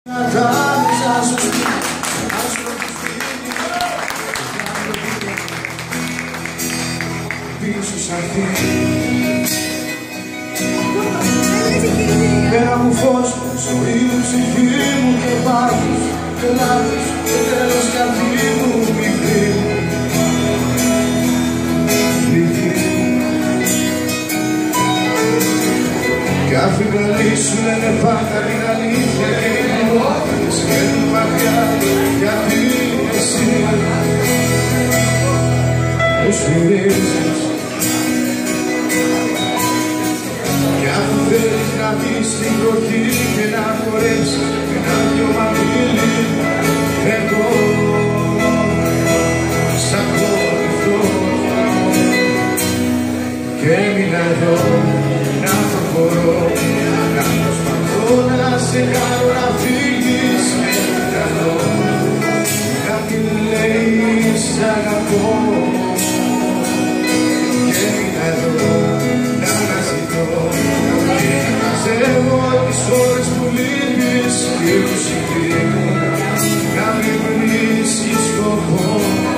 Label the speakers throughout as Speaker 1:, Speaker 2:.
Speaker 1: Πέρα μου φως, ζωή μου, ψυχή μου και πάθος και λάθος και τέλος καρδί μου μικρή μου. Κι αφιβολή σου λένε πάντα την αλήθεια και οι μόνες βγαίνουν μακριά γιατί εσύ μου σφυρίζεις. Κι αφού θέλεις να δεις την βροχή και να χορέψεις ένα δυο μαγίλι, εγώ σ' ακολουθώ και έμεινα εδώ να προχωρώ, να προσπαθώ να σε κάνω να φύγεις με το καλό, να μην λέεις αγαπώ και έμεινα εδώ να αναζητώ και να μαζεύω τις ώρες που λείπεις και που συγκρίνω να μην βρίσκεις σκοπό.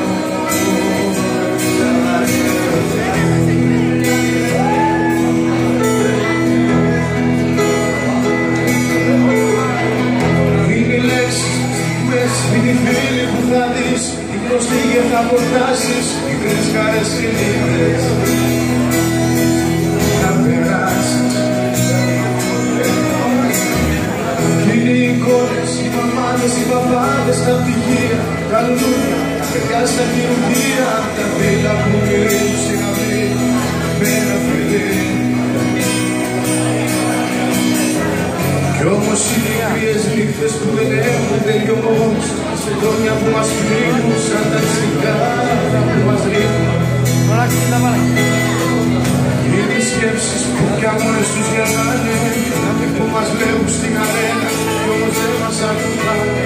Speaker 1: Είναι οι φίλοι που θα δεις, οι γνωστοί και θα πορτάσεις, οι κρέσκαρες και λίβρες να περάσεις. Κι είναι οι εικόνες, οι μαμάδες, οι παπάδες, τα πτυχία, τα λουλούδια, τα παιδιά στα χειρουργεία, τα φύλλα που μυρίζουν στην αυλή με ένα φιλί. Κι όμως οι μικρίες νύχτες που δεν έχουν τελειώσει, σε χρόνια που μας πνίγουν σαν τα τσιγάρα που μας ρίχνουν. Είναι οι σκέψεις που πια μόνες τους γελάνε, που μας βλέπουν στην αρένα κι όμως δεν μας ακουγάνε.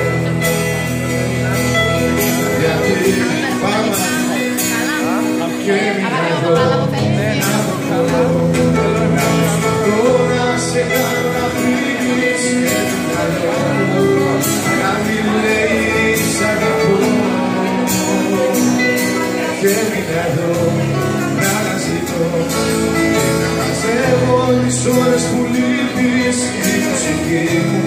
Speaker 1: Γιατί πάμε και έμεινα εδώ να προχωρώ, να προσπαθώ να σε κάνω να φύγεις και το καλό, να μην λέεις αγαπώ και έμεινα εδώ να αναζητώ και να μαζεύω τις ώρες που λείπεις και η ψυχή μου